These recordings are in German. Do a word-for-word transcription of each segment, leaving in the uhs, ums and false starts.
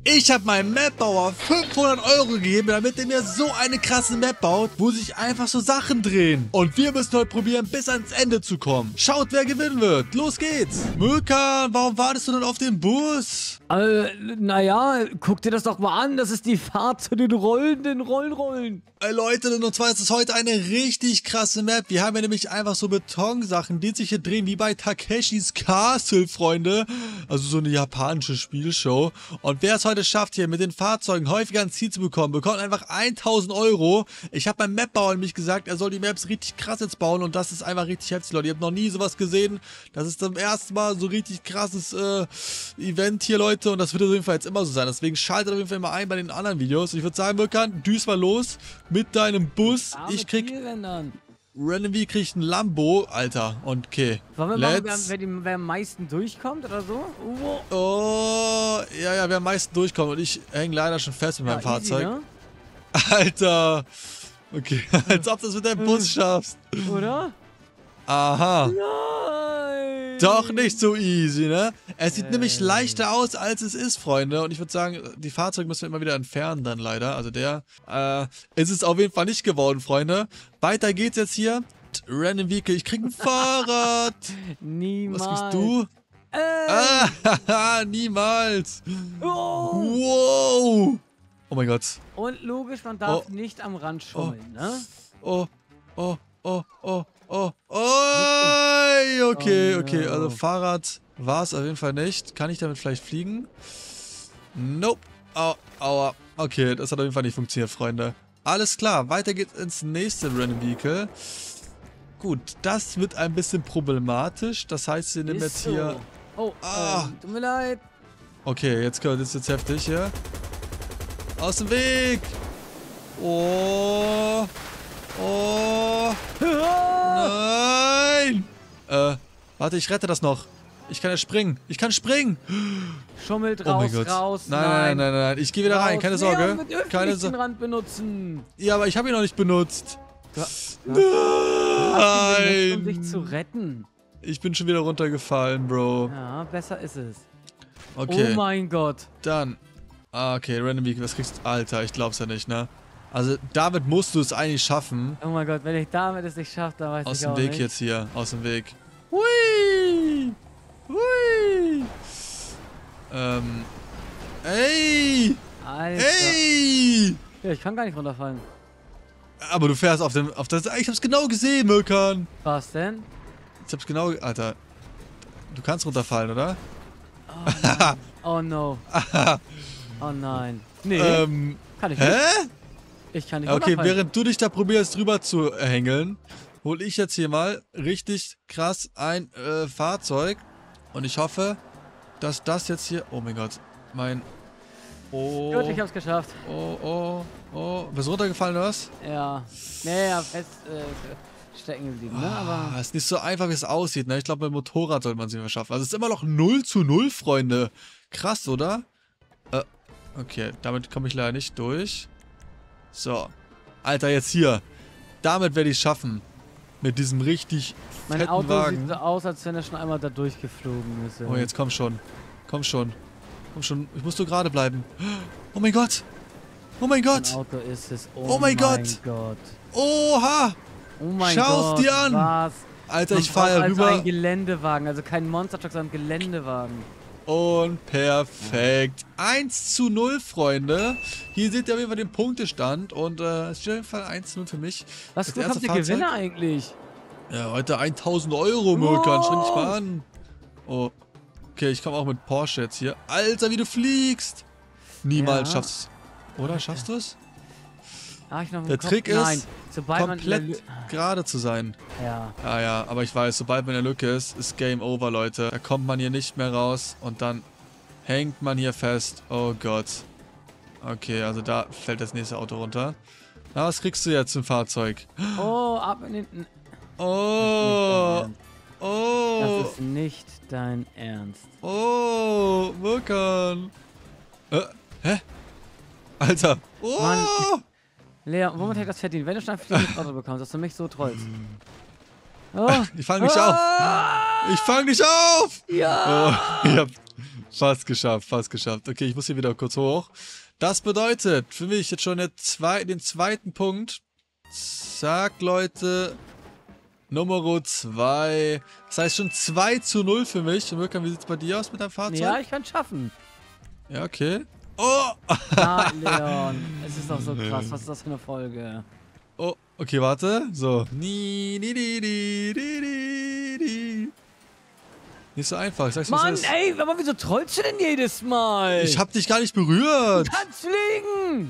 Ich habe meinem Mapbauer fünfhundert Euro gegeben, damit er mir so eine krasse Map baut, wo sich einfach so Sachen drehen. Und wir müssen heute probieren, bis ans Ende zu kommen. Schaut, wer gewinnen wird. Los geht's. Mökan, warum wartest du denn auf den Bus? Äh, naja, guck dir das doch mal an. Das ist die Fahrt zu den rollenden Rollrollen. Ey Leute, und zwar ist es heute eine richtig krasse Map. Wir haben ja nämlich einfach so Betonsachen, die sich hier drehen, wie bei Takeshis Castle, Freunde. Also so eine japanische Spielshow. Und wer es heute schafft, hier mit den Fahrzeugen häufiger ans Ziel zu bekommen, bekommt einfach tausend Euro. Ich habe beim Mapbauer nämlich gesagt, er soll die Maps richtig krass jetzt bauen und das ist einfach richtig heftig, Leute. Ihr habt noch nie sowas gesehen. Das ist zum ersten Mal so richtig krasses äh, Event hier, Leute. Und das wird auf jeden Fall jetzt immer so sein. Deswegen schaltet auf jeden Fall immer ein bei den anderen Videos. Ich würde sagen, Mökan, düst mal los mit deinem Bus. Ja, ich mit krieg... Zielrändern. Randomly kriegt ein Lambo, Alter. Und okay. Wollen wir Let's... machen, wer, wer, wer am meisten durchkommt oder so? Uh. Oh, ja, ja, wer am meisten durchkommt. Und ich hänge leider schon fest mit Ja, meinem Fahrzeug. easy, ne? Alter. Okay, als ob du es mit deinem Bus schaffst. Oder? Aha. Nein! Doch nicht so easy, ne? Es sieht Äh. nämlich leichter aus, als es ist, Freunde. Und ich würde sagen, die Fahrzeuge müssen wir immer wieder entfernen dann leider. Also der äh, ist es auf jeden Fall nicht geworden, Freunde. Weiter geht's jetzt hier. Random Vehicle. Ich krieg ein Fahrrad. Niemals. Was kriegst du? Äh. Ah, niemals. Oh. Wow. Oh mein Gott. Und logisch, man darf Oh. nicht am Rand schummeln, ne? Oh, oh, oh, oh, oh, oh. Okay, Oh, okay. no. Also Fahrrad war es auf jeden Fall nicht. Kann ich damit vielleicht fliegen? Nope. Au, aua. Okay, das hat auf jeden Fall nicht funktioniert, Freunde. Alles klar, weiter geht's ins nächste Random Vehicle. Gut, das wird ein bisschen problematisch. Das heißt, wir nehmen Ist jetzt so. hier... Oh, Ah. ähm, tut mir leid. Okay, jetzt kommt es jetzt heftig hier. Aus dem Weg! Oh! Oh! Nein! Äh, warte, ich rette das noch. Ich kann ja springen. Ich kann springen! Schummelt Oh mein raus, Gott. raus. Nein, nein, nein, nein, nein. Ich gehe wieder rein. Keine Raus. Sorge. Ja, wir dürfen Keine nicht den Sorge. Rand benutzen. Ja, aber ich habe ihn noch nicht benutzt. Du, du hast ihn benutzt, um dich zu Nein! retten. Ich bin schon wieder runtergefallen, Bro. Ja, besser ist es. Okay, Oh mein Gott. dann. Ah, okay, Random Week, was kriegst du? Alter, ich glaub's ja nicht, ne? Also, damit musst du es eigentlich schaffen. Oh mein Gott, wenn ich damit es nicht schaffe, dann weiß Aus ich dem auch Weg nicht. jetzt hier. Aus dem Weg. Hui! Hui! Ähm. Ey! Alter. Ey! Ja, ich kann gar nicht runterfallen. Aber du fährst auf dem. Auf das. Ich hab's genau gesehen, Mökan. Was denn? Ich hab's genau. Alter. Du kannst runterfallen, oder? Oh no. Oh nein. Nee, ähm. kann ich nicht. Hä? Ich kann nicht Okay, runterfallen. während du dich da probierst drüber zu hängeln, hole ich jetzt hier mal richtig krass ein äh, Fahrzeug. Und ich hoffe, dass das jetzt hier... Oh mein Gott. Mein... Oh... Gut, ich hab's geschafft. Oh, oh, oh. Bist du runtergefallen, oder was? Ja. Nee, ja, fest äh, stecken geblieben, ne? Ah, Aber ist nicht so einfach, wie es aussieht, ne? Ich glaube, mit Motorrad sollte man es nicht schaffen. Also es ist immer noch null zu null, Freunde. Krass, oder? Äh, okay, damit komme ich leider nicht durch. So. Alter, jetzt hier. Damit werde ich es schaffen. Mit diesem richtig mein fetten Auto Wagen. sieht so aus, als wenn er schon einmal da durchgeflogen ist. Oh, jetzt komm schon. Komm schon. Komm schon. Ich muss nur gerade bleiben. Oh mein Gott. Oh mein Mein Gott. Auto ist es. Oh, Oh mein Gott. Gott. Oha. Oh mein Schau's Gott. dir an. Was? Alter, Man ich fahre braucht ja also rüber. ein Geländewagen, also kein Monster-Truck, sondern ein Geländewagen. Und perfekt. eins zu null, Freunde. Hier seht ihr auf jeden Fall den Punktestand. Und äh, es steht auf jeden Fall eins zu null für mich. Was Das bekommt erste der Fahrzeug. Gewinner eigentlich? Ja, heute tausend Euro, Mökan. Schau dich Wow. mal an. Oh. Okay, ich komme auch mit Porsche jetzt hier. Alter, wie du fliegst. Niemals Ja. schaffst du es. Oder schaffst du es? Ah, ich noch im Der Kopf. Trick ist, Nein, sobald man in der komplett Lü- gerade zu sein. Ja. Ja, ja, aber ich weiß, sobald man in der Lücke ist, ist Game Over, Leute. Da kommt man hier nicht mehr raus und dann hängt man hier fest. Oh Gott. Okay, also da fällt das nächste Auto runter. Na, was kriegst du jetzt im Fahrzeug? Oh, ab in den... Oh, Das oh, ist nicht dein Ernst. oh, Mökan. Äh, hä? Alter. Oh. Mann. Lea, womit hätte ich das verdient? Wenn du schon ein fliegendes Auto bekommst, dass du mich so trollst. Oh. Ich fang nicht Ah. auf. Ich fang nicht auf. Ja. Oh, ich hab fast geschafft, fast geschafft. Okay, ich muss hier wieder kurz hoch. Das bedeutet für mich jetzt schon der zwei, den zweiten Punkt. Zack, Leute. Nummer zwei. Das heißt schon zwei zu null für mich. Und Mirkan, wie sieht es bei dir aus mit deinem Fahrzeug? Ja, ich kann es schaffen. Ja, okay. Oh! Ah, Leon. Es ist doch so krass. Was ist das für eine Folge? Oh, okay, warte. So. Ni, ni, ni, ni, ni, ni, ni. Nicht so einfach. Ich sag's, Mann, ist. ey, aber wieso trollst du denn jedes Mal? Ich hab dich gar nicht berührt. Du kannst fliegen.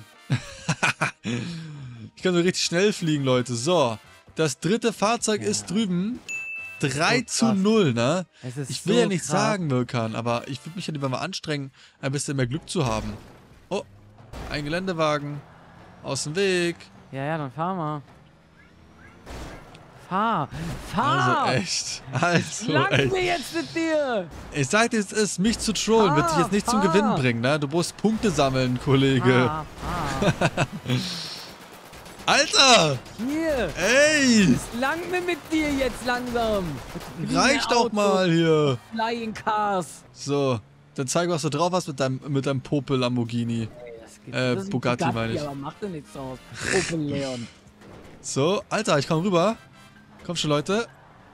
Ich kann so richtig schnell fliegen, Leute. So. Das dritte Fahrzeug ja. ist drüben. drei zu null, ne? Es ist Ich will so ja nicht krass. sagen, Mirkan, aber ich würde mich ja lieber mal anstrengen, ein bisschen mehr Glück zu haben. Oh, ein Geländewagen. Aus dem Weg. Ja, ja, dann fahr mal. Fahr. Fahr. Also echt. Also Lang echt. mir jetzt mit dir. Ich sag dir, es ist, mich zu trollen, Fahr, wird dich jetzt nicht zum fahr. Gewinn bringen, ne? Du musst Punkte sammeln, Kollege. Fahr, fahr. Alter! Hier. Ey! Es lang mir mit dir jetzt langsam. Reicht doch mal hier. Flying Cars. So, dann zeig, was du drauf hast mit deinem, mit deinem Popel Lamborghini. Ey, das geht- Äh, das ist ein Bugatti meine ich. Aber macht dir nichts draus. Opel Leon. So, Alter, ich komm rüber. Komm schon, Leute.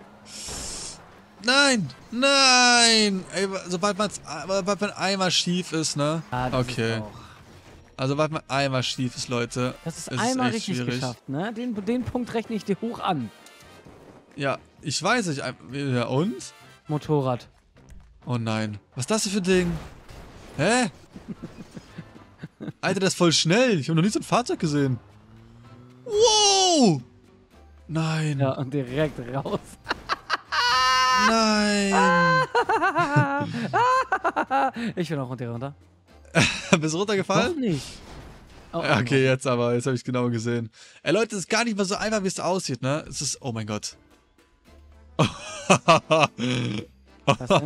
Nein! Nein! Ey, sobald, man's, sobald man einmal schief ist, ne? Ah, das Okay. ist auch- Also, sobald man einmal schief ist, Leute. Das ist es einmal echt richtig schwierig. geschafft, ne? Den, den Punkt rechne ich dir hoch an. Ja, ich weiß nicht. Ja, und? Motorrad. Oh nein. Was ist das denn für ein Ding? Hä? Alter, das ist voll schnell. Ich habe noch nie so ein Fahrzeug gesehen. Wow! Nein. Ja, und direkt raus. Nein. Ich bin auch runter, runter. Bist du runtergefallen? Doch nicht. Oh, Ja, oh, okay, jetzt aber. Jetzt habe ich genau gesehen. Ey, Leute, es ist gar nicht mal so einfach, wie es aussieht, ne? Es ist... Oh mein Gott. Was denn?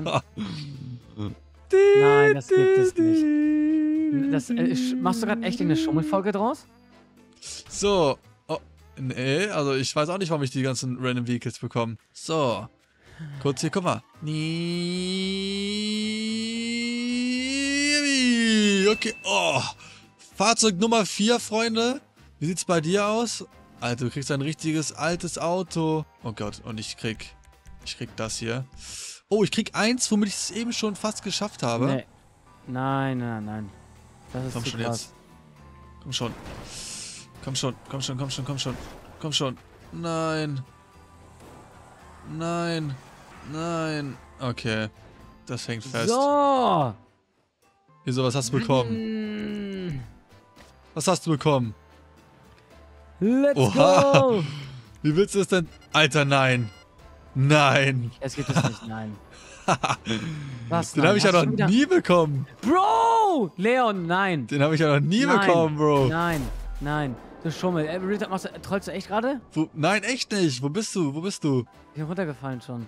Nein, das gibt es nicht. Das, äh, sch- machst du gerade echt eine Schummelfolge draus? So. Oh, nee, also ich weiß auch nicht, warum ich die ganzen Random Vehicles bekomme. So. Kurz hier, guck mal. Nie. Okay. Oh. Fahrzeug Nummer vier, Freunde. Wie sieht's bei dir aus? Alter, du kriegst ein richtiges altes Auto. Oh Gott, und ich krieg... Ich krieg das hier. Oh, ich krieg eins, womit ich es eben schon fast geschafft habe. Nee. Nein, nein, nein. Das ist Komm zu schon krass. jetzt. Komm schon. Komm schon, komm schon, komm schon, komm schon. Komm schon. Nein. Nein. Nein. Okay. Das hängt fest. So. Wieso, was hast du bekommen? Mm. Was hast du bekommen? Let's Oha. go. Wie willst du es denn? Alter, nein. Nein. Es gibt es nicht, nein. Was? Den nein? habe ich ja Hast du noch wieder- nie bekommen. Bro! Leon, nein. Den habe ich ja noch nie Nein. bekommen, Bro. Nein, nein. Du Schummel. Ey, Rita, machst du, trollst du echt gerade? Wo, nein, echt nicht. Wo bist du? Wo bist du? Ich bin runtergefallen schon.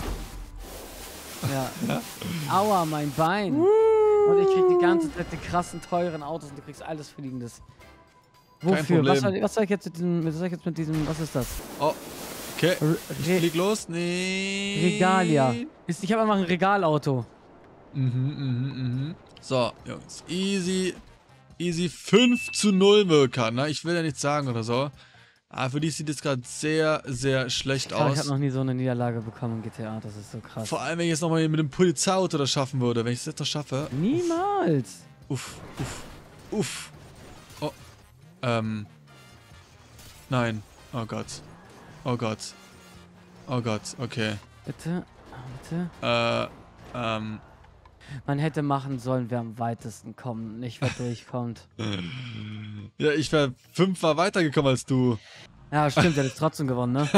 Ja. Aua, mein Bein. Und ich krieg die ganze Zeit die krassen, teuren Autos und du kriegst alles Fliegendes. Wofür? Problem. Was soll, was soll ich jetzt mit diesem, was soll ich jetzt mit diesem, was ist das? Oh, okay. Re Ich Re flieg los. Nee. Regalia. Ist- Ich habe einfach ein Regalauto. Mhm, mhm, mhm. So, Jungs. Easy. Easy fünf zu null, Mirkan, ne? Ich will ja nichts sagen oder so. Aber für die sieht es gerade sehr, sehr schlecht Klar, ich aus. habe noch nie so eine Niederlage bekommen in G T A, das ist so krass. Vor allem, wenn ich jetzt nochmal mit dem Polizeiauto das schaffen würde. Wenn ich es jetzt noch schaffe. Niemals. Uff, uff, uff. Oh. Ähm. Nein. Oh Gott. Oh Gott. Oh Gott, okay. Bitte, bitte. Äh, ähm. Man hätte machen sollen, wer am weitesten kommt, nicht wer durchkommt. Ja, ich wäre fünfmal weitergekommen als du. Ja, stimmt, der hat trotzdem gewonnen, ne?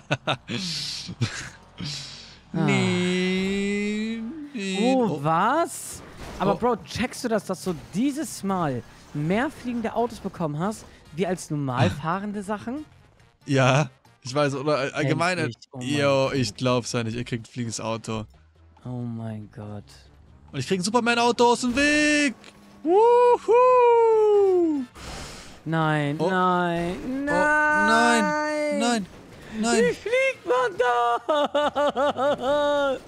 Ah. Nee. nee. Oh, was? Aber Oh. Bro, checkst du das, dass du dieses Mal mehr fliegende Autos bekommen hast, wie als normal fahrende Sachen? Ja, ich weiß, oder all- allgemein. Endlich. Oh mein Jo, ich glaub's ja nicht. Ihr kriegt ein fliegendes Auto. Oh mein Gott. Und ich krieg ein Superman-Auto aus dem Weg. Wuhu. Nein, Oh. nein, Oh, nein. nein, nein, nein. Ich flieg Verdammt!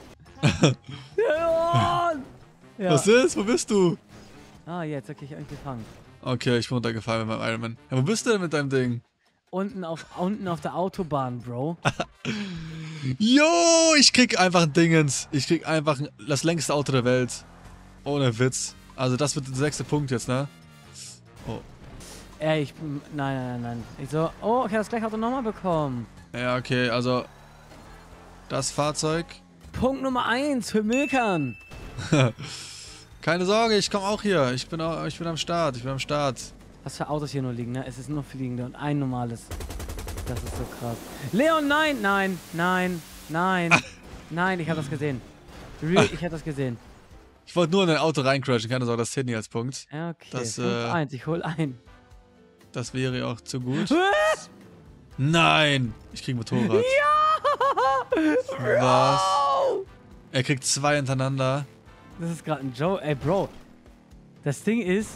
Leon! Ja. Was ist? Wo bist du? Ah, jetzt, okay, ich hab mich gefangen. Okay, ich bin runtergefallen mit meinem Ironman. Ja, wo bist du denn mit deinem Ding? Unten auf, unten auf der Autobahn, Bro. Jo, ich krieg einfach ein Dingens. Ich krieg einfach ein, das längste Auto der Welt. Ohne Witz. Also das wird der sechste Punkt jetzt, ne? Oh. Ey, ich bin... Nein, nein, nein, nein. Ich so... Oh, ich hab das gleiche Auto nochmal bekommen. Ja, okay, also... Das Fahrzeug... Punkt Nummer eins für Milkan. Keine Sorge, ich komme auch hier. Ich bin, auch, ich bin am Start. Ich bin am Start. Was für Autos hier nur liegen, ne? Es ist nur fliegende und ein normales. Das ist so krass. Leon, nein, nein, nein, nein. Nein, ich habe das gesehen. Real, ich habe das gesehen. Ich wollte nur in ein Auto reincrashen. Keine Sorge, das zählt nicht als Punkt. Ja, okay. Das, fünf eins, äh, ich hol ein. Das wäre auch zu gut. Nein! Ich krieg ein Motorrad. Ja! Was? Er kriegt zwei hintereinander. Das ist gerade ein Joe. Ey, Bro. Das Ding ist...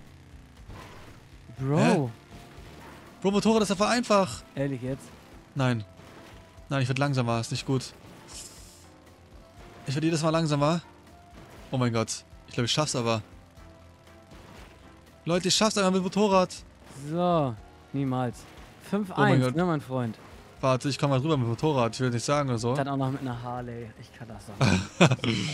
Bro. Hä? Bro, Motorrad ist einfach einfach. Ehrlich jetzt? Nein. Nein, ich werde langsamer. Ist nicht gut. Ich werde jedes Mal langsamer. Oh mein Gott. Ich glaube, ich schaff's aber. Leute, ich schaff's einfach mit Motorrad. So. Niemals. fünf Oh mein eins, Gott. ne, mein Freund? Warte, ich komme mal rüber mit Motorrad. Ich will nicht sagen oder so. Dann auch noch mit einer Harley. Ich kann das sagen.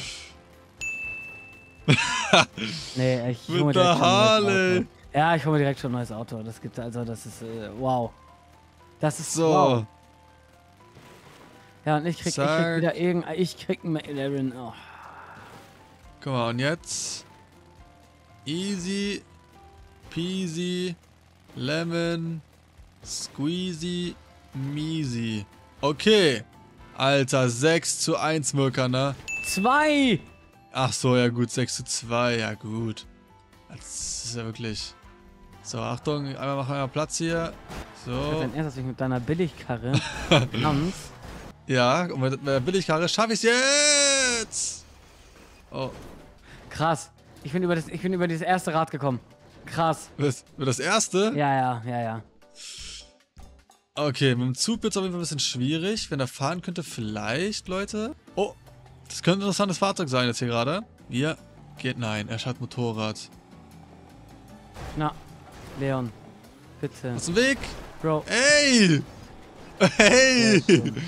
Nee, ich hol mir Mit direkt der schon ein neues Harley. Auto. Ja, ich hole mir direkt schon ein neues Auto. Das gibt also, das ist, äh, wow. Das ist So. wow. Ja, und ich krieg, ich krieg Zack. wieder irgendein, ich krieg einen McLaren. Oh. Guck mal, und jetzt. Easy. Peasy. Lemon. Squeezy. Measy. Okay. Alter, sechs zu eins, Mirka, ne? Zwei! Ach so, ja gut, sechs zu zwei, ja gut. Das ist ja wirklich... So, Achtung, einmal machen wir mal Platz hier. Ich So. dein Ernst, dass ich mit deiner Billigkarre kannst. Ja, und mit der Billigkarre schaffe ich es jetzt! Oh, Krass. Ich bin über das, ich bin über dieses erste Rad gekommen. Krass. das, das erste? Ja, ja, ja, ja. Okay, mit dem Zug wird es auf jeden Fall ein bisschen schwierig. Wenn er fahren könnte, vielleicht, Leute. Oh, das könnte ein interessantes Fahrzeug sein jetzt hier gerade. Hier geht, nein, er hat Motorrad. Na, Leon. Bitte. Aus dem Weg! Bro. Ey! Hey!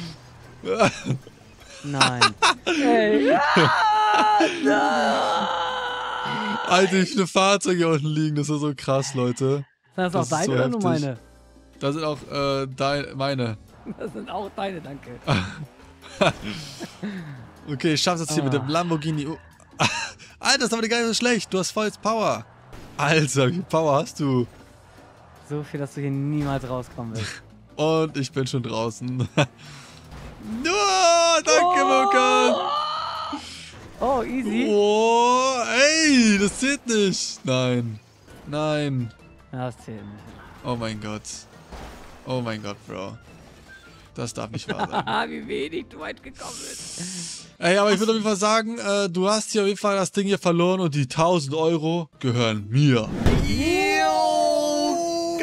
Nein. Ey. Alter, wie viele Fahrzeuge hier unten liegen, das ist so krass, Leute. Sind das auch Das ist deine so oder nur heftig. meine? Das sind auch äh, dein, meine. Das sind auch deine, danke. Okay, ich schaff's jetzt hier Ah. mit dem Lamborghini. Oh. Alter, das ist aber gar nicht so schlecht. Du hast voll Power. Alter, wie viel Power hast du? So viel, dass du hier niemals rauskommen willst. Und ich bin schon draußen. No, danke, Mokan. Oh, easy. Oh, ey, das zählt nicht. Nein. Nein. Ja, das zählt nicht. Oh mein Gott. Oh mein Gott, Bro. Das darf nicht wahr sein. Ah, wie wenig du weit gekommen bist. Ey, aber ich würde auf jeden Fall sagen, äh, du hast hier auf jeden Fall das Ding hier verloren und die tausend Euro gehören mir. Yo!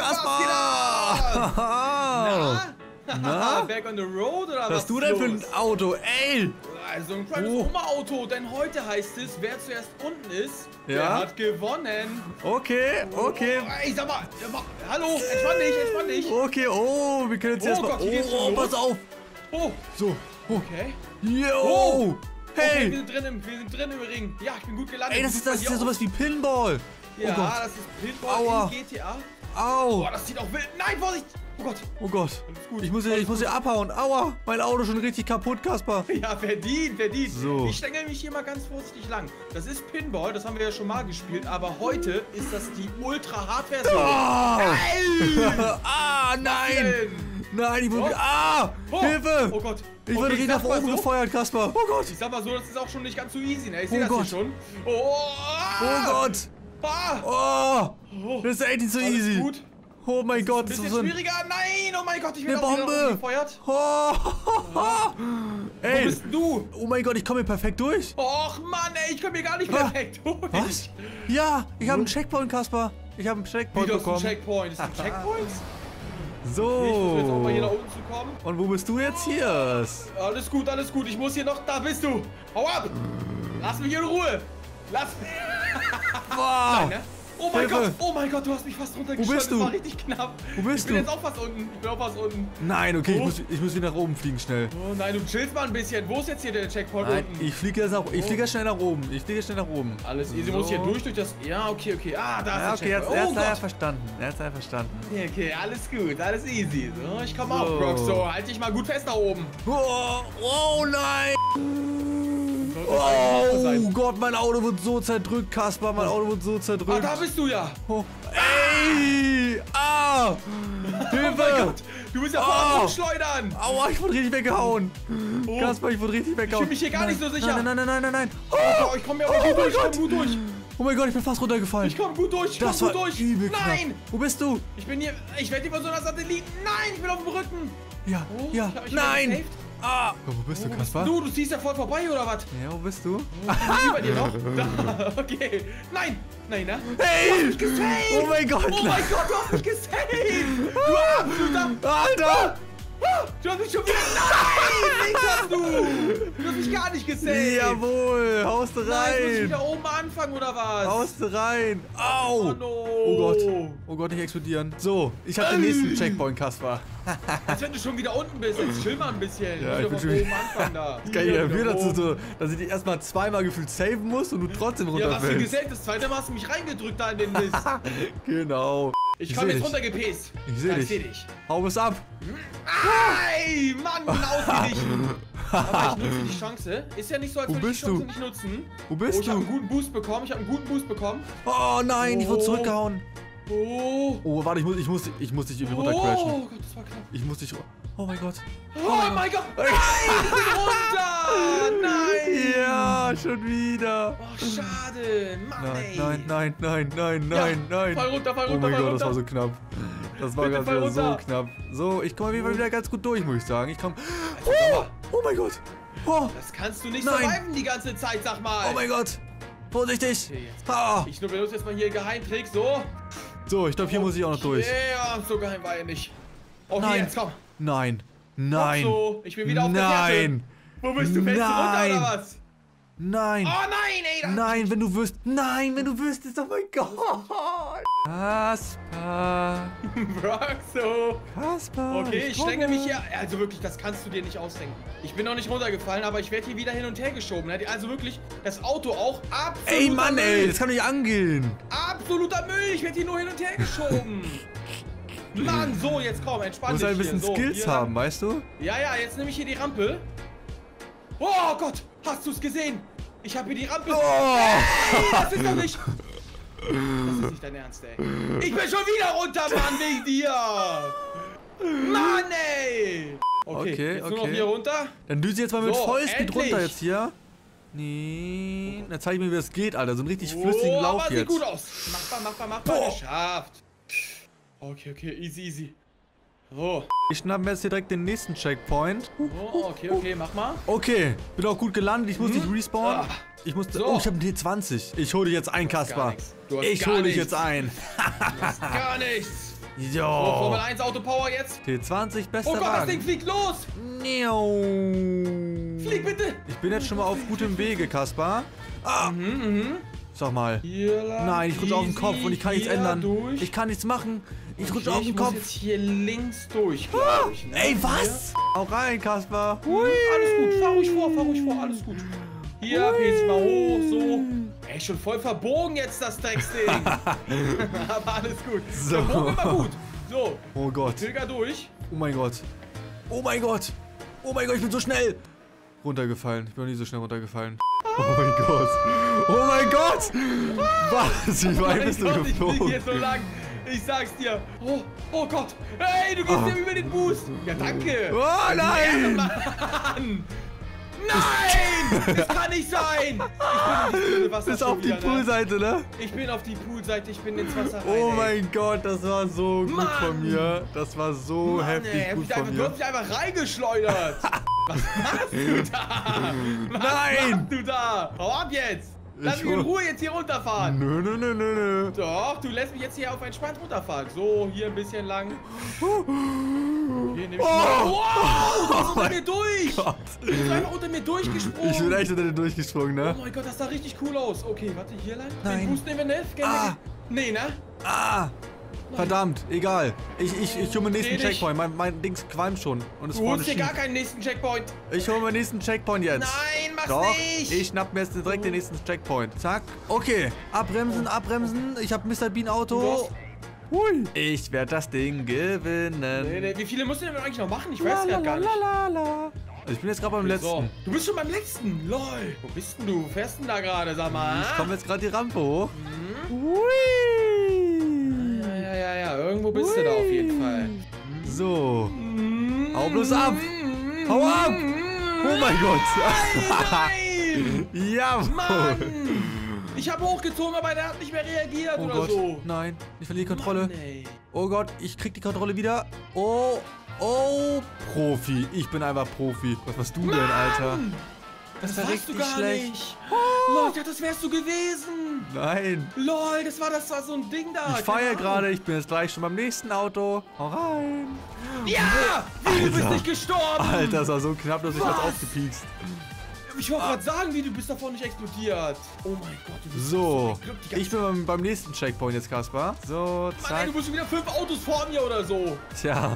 Kaspar! Na? Back on the road oder was? Was hast du denn für ein Auto? Ey! Also ein kleines Oh. Oma-Auto, denn heute heißt es, wer zuerst unten ist, der Ja? hat gewonnen. Okay, okay. Oh, ey, sag mal, sag mal, hallo, entspann dich, entspann dich. Okay, oh, wir können jetzt Oh erstmal. Gott, hier geht's Oh, schon los. pass auf! Oh, So, oh. okay. Yo! Oh. Okay, wir Hey! sind drin im, wir sind drin im Ring. Ja, ich bin gut gelandet. Ey, das ist, das ist Bei ja dir sowas wie Pinball! auch? Ja, Oh Gott! das ist Pinball Aua. in G T A. Au! Boah, das sieht auch wild. Nein, Vorsicht! Oh Gott. Oh Gott! Alles gut. Ich muss hier, ich muss hier abhauen! Aua! Mein Auto schon richtig kaputt, Kaspar! Ja, verdient, verdient. So. Ich stängel mich hier mal ganz vorsichtig lang. Das ist Pinball, das haben wir ja schon mal gespielt, aber heute ist das die Ultra-Hard-Version. Ah! Ey! Ah, nein! Denn? Nein, ich wurde. Oh. Ah! Oh. Hilfe! Oh Gott. Ich Okay, wurde richtig nach sag mal oben so. gefeuert, Kaspar! Oh Gott! Ich sag mal so, das ist auch schon nicht ganz so easy, ne? Ich Oh sehe das Gott. hier schon. Oh, Oh ah! Gott! Ah! Oh! Oh. Das ist echt nicht so Alles easy! gut? Oh mein Gott! Das Bisschen ist so ein. schwieriger. Nein! Oh mein Gott, ich Eine werde auch wieder Bombe! gefeuert. Oh! Wo Ey! bist denn du? Oh mein Gott, ich komme hier perfekt durch! Och Mann, ey, ich komme hier gar nicht Ah. perfekt durch. Was? Ja, ich habe einen Checkpoint, Kaspar! Ich habe einen Wie, Checkpoint du hast einen bekommen. Checkpoint? Ist das ein Checkpoint? Ich versuche jetzt auch mal hier nach So. unten zu kommen. Und wo bist du jetzt hier? Alles gut, alles gut. Ich muss hier noch... Da bist du. Hau ab. Lass mich in Ruhe. Lass mich... Boah. Nein, ne? Oh mein Hilfe. Gott, oh mein Gott, du hast mich fast runtergeschleudert. bist du? Das war richtig knapp. Wo bist ich bin du? jetzt auch fast unten. Ich bin auch fast unten. Nein, okay, ich Oh. muss, ich muss wieder nach oben fliegen, schnell. Oh nein, du chillst mal ein bisschen. Wo ist jetzt hier der Checkpoint Nein, unten? ich fliege jetzt nach, ich Oh. fliege jetzt schnell nach oben. Ich fliege schnell nach oben. Alles easy, So. muss hier durch, durch das... Ja, okay, okay. Ah, da Ja, ist okay, der jetzt, Checkpoint. jetzt Oh hat er Gott. verstanden. Jetzt hat er verstanden. Okay, okay, alles gut, alles easy. So, ich komme So. auf, Brock. So, halt dich mal gut fest da oben. Oh, oh nein! Sollte eigentlich nicht sein. Oh Gott, mein Auto wird so zerdrückt, Kaspar. Mein Auto wird so Ah, zerdrückt. da bist du ja. Oh. Ey! Ah! Oh Hilfe! mein Gott, du bist ja voll Oh. am Rumschleudern. Aua, ich wurde richtig weggehauen. Oh. Kaspar, ich wurde richtig weggehauen. mich hier gar nicht so sicher. Nein, nein, nein, nein, nein, nein. Oh, ich komme ja Oh gut mein durch, ich Gott. komme gut durch. Oh mein Gott, ich bin fast runtergefallen. Ich komme gut durch, ich komme Das gut war durch. übel knapp. Nein, Wo bist du? ich bin hier, ich werde hier von so einer Satelliten. Nein, ich bin auf dem Rücken. Ja, Oh, ja. ich hab mich Nein! gesaved. Ah! Oh, wo bist du, Wo bist Kaspar? du, du ziehst ja voll vorbei, oder was? Ja, wo bist du? Oh, ich bin über dir noch. Da, okay. Nein, nein, ne? Hey! Gesaved. Oh mein Gott! Oh mein Gott, du hast mich gesaved. Du absoluter... Alter! Du hast mich schon wieder... Nein, nichts hast du. Du hast mich gar nicht gesaved. Jawohl! Haust du Nein, jetzt muss ich rein! wieder oben anfangen, oder was? Haust du rein! Au! Oh, no. Oh Gott! Oh Gott, nicht explodieren. So, ich hab den nächsten Checkpoint, Kaspar. Als wenn du schon wieder unten bist. Jetzt chill mal ein bisschen. Ja, ich ich bin bin von schon- oben anfangen da. Kann ich ja wieder dazu oben. so, dass ich dich erstmal zweimal gefühlt saven muss und du trotzdem Ja, was für runterfällst. gesaved? Das zweite Mal hast du mich reingedrückt da in den Mist. Genau. Ich Ich komm seh jetzt dich. runtergepäst. Ich seh Ja, dich. Ich seh dich. Hau es ab. Ei, Mann, ausgeglichen. Aber ich nutze die Chance. Ist ja nicht so, als Wo würde ich bist die Chance du? nicht nutzen. Wo bist Oh, ich habe du? einen guten Boost bekommen. Ich habe einen guten Boost bekommen. Oh nein, ich wurde Oh. zurückgehauen. Oh. Oh, warte, ich muss, ich muss, ich muss dich irgendwie runtercrashen. Oh Gott, das war knapp. Ich muss dich... Oh mein Gott. Oh, mein Gott. Nein, ich bin runter. Nein. Ja, schon wieder. Oh, schade. Mann, Nein, ey. nein, nein, nein, nein, nein, Ja, nein. Fall runter, fall Oh runter, mein fall Gott, das war runter. so knapp. Das war Bitte ganz fall wieder so runter. knapp. So, ich komme wieder, wieder ganz gut durch, muss ich sagen. Ich komme... Also, sag mal, Oh mein Gott. Oh, das kannst du nicht Nein. surviven die ganze Zeit, sag mal. oh mein Gott. Vorsichtig. Okay, jetzt- Ah. Ich nur benutze jetzt mal hier einen Geheimtrick, so. So, ich glaube, hier muss ich auch noch durch. Ja, so geheim war er nicht. Okay, Nein. jetzt komm. Nein. Nein. So, ich bin wieder auf der Fährte. Nein. Wo bist du? Fällst du runter Nein. oder was? Nein. Oh nein, ey. Da Nein, wenn du wüsst. Nein, wenn du wüsstest. Oh mein Gott. Kaspar. Brock, so. Kaspar. Okay, ich komme. schlänge mich hier. Also wirklich, das kannst du dir nicht ausdenken. Ich bin noch nicht runtergefallen, aber ich werde hier wieder hin und her geschoben. ne? Also wirklich, das Auto auch absolut. Ey, Mann, ey. Das kann doch nicht angehen. Absoluter Müll, ich werde hier nur hin und her geschoben. Mann, so, jetzt komm, Du entspann musst dich ein bisschen hier. So, Skills hier haben, lang. weißt du? Ja, ja, jetzt nehme ich hier die Rampe. Oh Gott, hast du es gesehen? Ich habe hier die Rampe. Oh. Ey, das ist doch nicht... Das ist nicht dein Ernst, ey. Ich bin schon wieder runter, Mann, wegen dir. Mann, ey. Okay, Okay, jetzt nur noch okay. hier runter. Dann düse ich jetzt mal mit So, Vollspeed endlich. runter jetzt hier. Nee. Dann zeig ich mir, wie das geht, Alter. So einen richtig flüssigen Oh, Lauf aber sieht jetzt. gut aus. Machbar, machbar, machbar. Boah. Geschafft. Okay, okay, easy, easy. So. Ich schnappe mir jetzt hier direkt den nächsten Checkpoint. Oh, okay, okay, mach mal. Okay, bin auch gut gelandet. Ich muss nicht respawnen. Ah. Ich muss. So. Oh, ich habe einen T zwanzig. Ich hole dich jetzt ein, gar Kaspar. nichts. Du hast Ich gar hole dich nichts. jetzt ein. Gar nichts. Oh, Jo. Formel eins Autopower jetzt. T zwanzig, bester Oh Gott, das Ding Wagen. fliegt los. Niau. Flieg bitte. Ich bin jetzt schon mal auf gutem Wege, Kaspar. Ah. Sag mal. Hier lang. Nein, ich rutsche auf den easy, Kopf und ich kann nichts hier ändern. Durch. Ich kann nichts machen. Ich rutsche Okay, auf den ich muss Kopf. jetzt hier links durch, glaube ich. Ne? Ey, was? Hau rein, Kaspar. Hier. Alles gut, fahr ruhig vor, fahr ruhig vor, alles gut. Hier, pes ich mal hoch, so. Ey, schon voll verbogen jetzt das Drecksding. Aber alles gut. So. Verbogen immer gut. So, Oh Gott. Pilger durch. Oh mein Gott. Oh mein Gott. Oh mein Gott, ich bin so schnell. Runtergefallen. Ich bin noch nie so schnell runtergefallen. Oh mein Gott. Oh mein Gott. Was? Wie weit bist du Gott, ich fliege geflogen? hier so lang. Ich sag's dir. Oh, oh Gott. Hey, du gehst Oh. ja über den Boost. Ja, danke. Oh nein. Mann. Nein! Das kann nicht sein! Ich bin ins blöde Wasser Bis schon auf die wieder, ne? Poolseite, ne? Ich bin auf die Poolseite, ich bin ins Wasser rein. Oh ey. mein Gott, das war so gut Mann. von mir. Das war so Mann, heftig ey, hab gut ich von einfach, du mir. hast mich einfach reingeschleudert. Was machst du da? Was Nein. machst du da? Hau ab jetzt! Lass Ich mich in hol- Ruhe jetzt hier runterfahren. Nö, nö, nö, nö, nö. Doch, du lässt mich jetzt hier auf entspannt runterfahren. So, hier ein bisschen lang. Hier nehme ich mal. Wow, du bist unter mir durch. Gott. Du bist einfach unter mir durchgesprungen. Ich bin echt unter den durchgesprungen, ne? Oh mein Gott, das sah richtig cool aus. Okay, warte, hier lang. Nein. Den Boost nehmen wir nicht. Ah. Nee, ne? Ah! Verdammt, egal. Ich, ich, ich hole mir den nächsten Dreh dich. Checkpoint. Mein, mein Dings qualmt schon. Und ist Du vorne holst hier schief. gar keinen nächsten Checkpoint. Ich hole mir den nächsten Checkpoint jetzt. Nein, mach's Doch, nicht. ich schnapp mir jetzt direkt den nächsten Checkpoint. Zack. Okay. Abbremsen, abbremsen. Ich habe Mister Bean Auto. Hui. Ich werde das Ding gewinnen. Nee, nee, wie viele musst du denn eigentlich noch machen? Ich weiß ja gar nicht. Lalalala. Also ich bin jetzt gerade beim letzten. So, du bist schon beim letzten. Lol. Wo bist denn du? Fährst denn da gerade, sag mal? Ich komme jetzt gerade die Rampe hoch. Mhm. Hui. Ja, ja, ja, ja. Irgendwo bist du da auf jeden Fall. So. Hau bloß ab. Hau ab. Oh mein Gott. Nein! Jawohl. Mann! Ich habe hochgezogen, aber der hat nicht mehr reagiert Oh oder Gott. so. Nein. Ich verliere die Kontrolle. Mann, ey. Oh Gott, ich krieg die Kontrolle wieder. Oh, oh, Profi. Ich bin einfach Profi. Was warst du denn, Alter? Das, war warst richtig du gar schlecht. nicht. Lol, ich dachte, das wärst du gewesen. Nein. Lol, das war, das war so ein Ding da. Ich feiere Keine gerade. Ahnung. Ich bin jetzt gleich schon beim nächsten Auto. Hau rein. Ja! Wie, du bist Alter. nicht gestorben. Alter, das war so knapp, dass ich Was? fast aufgepiekst. Ich wollte gerade sagen, wie, du bist davon nicht explodiert. Oh mein Gott, du bist So, ein Glück die ganze ich bin beim, beim nächsten Checkpoint jetzt, Kaspar. So, Mann, ey, zack. du bist schon wieder fünf Autos vor mir oder so. Tja.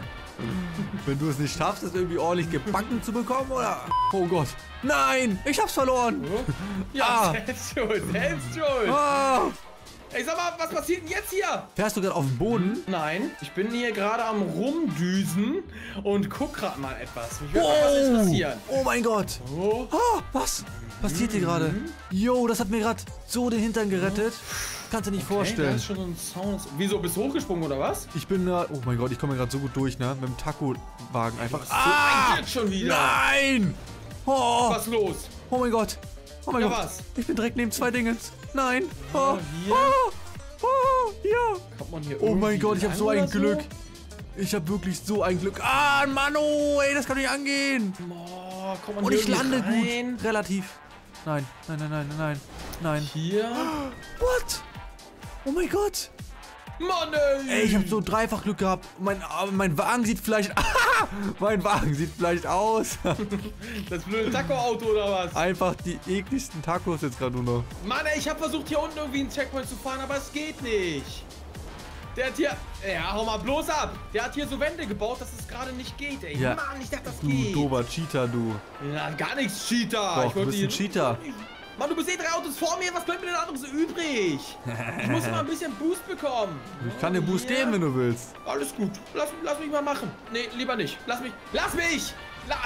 Wenn du es nicht schaffst, es irgendwie ordentlich gebacken zu bekommen, oder? Oh Gott. Nein, ich hab's verloren. Ja, Ah. selbst schuld, selbst schuld. Ah. Ey, sag mal, was passiert denn jetzt hier? Fährst du gerade auf dem Boden? Nein, ich bin hier gerade am Rumdüsen und guck gerade mal etwas. Mich würde mal was interessieren. Oh mein Gott. Oh. Ah, was passiert hier gerade? Yo, das hat mir gerade so den Hintern gerettet. Kannst du nicht Okay, da vorstellen. ist schon so ein Sound. Wieso, bist du hochgesprungen oder was? Ich bin da. Oh mein Gott, ich komme gerade so gut durch, ne? Mit dem Taco-Wagen einfach. So ein Glück schon wieder. Nein! Oh, Was los? oh mein Gott. Oh mein Ja, Gott. was? Ich bin direkt neben zwei Dingens. Nein. Oh, Oh, hier. oh, oh, ja. Kommt man hier Oh mein irgendwie Gott, ich habe lang so ein oder Glück. Ich habe wirklich so ein Glück. Ah, Mano, ey, das kann nicht angehen. Oh, kommt man Und hier ich lande irgendwie rein? gut. Relativ. Nein, nein, nein, nein, nein, nein. Hier. What? Oh mein Gott. Mann, ey. Ey, ich habe so dreifach Glück gehabt. Mein, ah, mein Wagen sieht vielleicht... mein Wagen sieht vielleicht aus. Das blöde Taco-Auto oder was? Einfach die ekligsten Tacos jetzt gerade nur noch. Mann, ey, ich habe versucht, hier unten irgendwie einen Checkpoint zu fahren, aber es geht nicht. Der hat hier... Ja, hau mal bloß ab. Der hat hier so Wände gebaut, dass es gerade nicht geht, ey. Ja. Mann, ich dachte, das Du geht. dober Cheater, du. Ja, gar nichts, Cheater. Doch, ich du wollte bist ein hier- Cheater. Mann, du bist eh drei Autos vor mir. Was bleibt mir denn anderes übrig? Ich muss mal ein bisschen Boost bekommen. Ich kann dir Boost Hier. geben, wenn du willst. Alles gut. Lass, lass mich mal machen. Nee, lieber nicht. Lass mich. Lass mich! La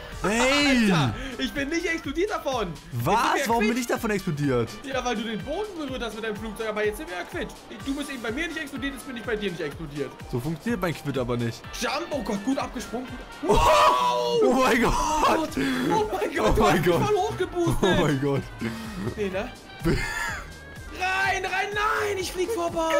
Hey! Alter, ich bin nicht explodiert davon. Jetzt sind wir Was? ja Warum quitt. bin ich davon explodiert? Ja, weil du den Boden berührt hast mit deinem Flugzeug. Aber jetzt sind wir ja quitt. Du bist eben bei mir nicht explodiert, jetzt bin ich bei dir nicht explodiert. So funktioniert mein Quid aber nicht. Jump! Oh Gott, gut abgesprungen. Oh mein Gott! Oh mein Gott, Oh du mein hast Gott. mich voll hochgeboostet. Oh mein Gott. Nee, ne? Rein, rein, nein, ich flieg vorbei.